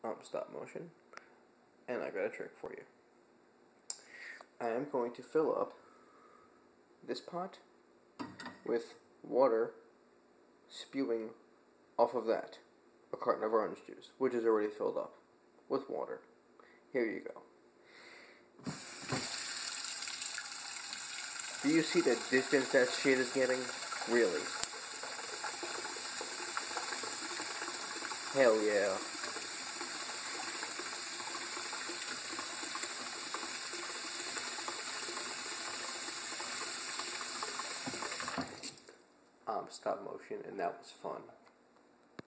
stop motion, and I got a trick for you. I am going to fill up this pot with water spewing off of that, a carton of orange juice, which is already filled up with water. Here you go. Do you see the distance that shit is getting? Really? Hell yeah. Stop motion, and that was fun.